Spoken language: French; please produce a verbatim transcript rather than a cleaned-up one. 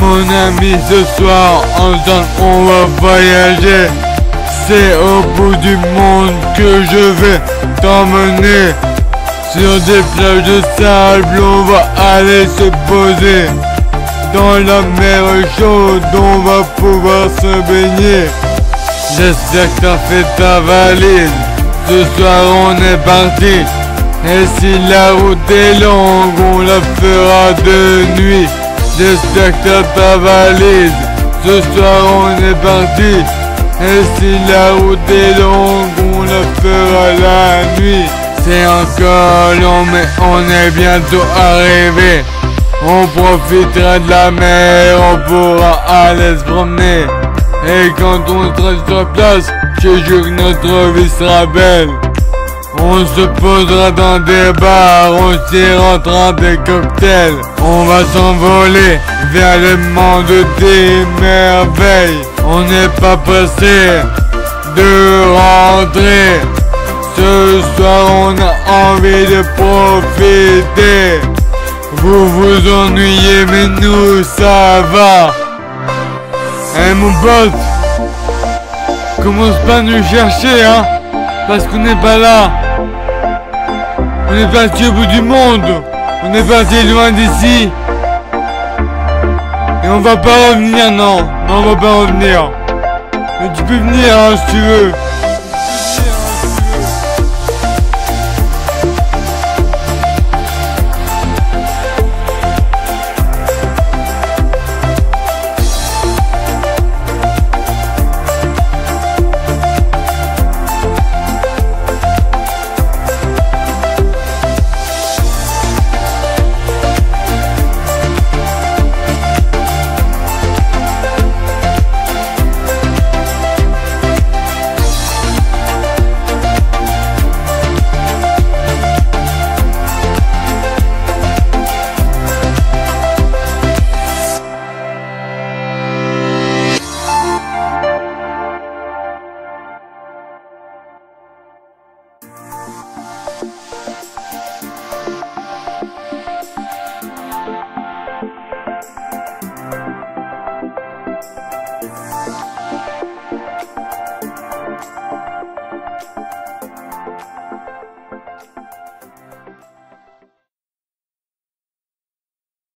Mon ami, ce soir, ensemble on va voyager. C'est au bout du monde que je vais t'emmener. Sur des plages de sable, on va aller se poser. Dans la mer chaude, on va pouvoir se baigner. J'espère que t'as fait ta valise. Ce soir on est parti. Et si la route est longue, on la fera de nuit. J'espère que t'as ta valise. Ce soir on est parti. Et si la route est longue, on la fera la nuit. C'est encore long mais on est bientôt arrivé. On profitera de la mer, on pourra aller se promener. Et quand on sera sur place, je jure que notre vie sera belle. On se posera dans des bars, on s'y rentrera des cocktails. On va s'envoler vers le monde des merveilles. On n'est pas pressé de rentrer. Ce soir on a envie de profiter. Vous vous ennuyez mais nous ça va. Eh mon pote, commence pas à nous chercher hein, parce qu'on n'est pas là. On est parti au bout du monde. On est parti loin d'ici. Et on va pas revenir, non. Non, on va pas revenir. Mais tu peux venir hein, si tu veux.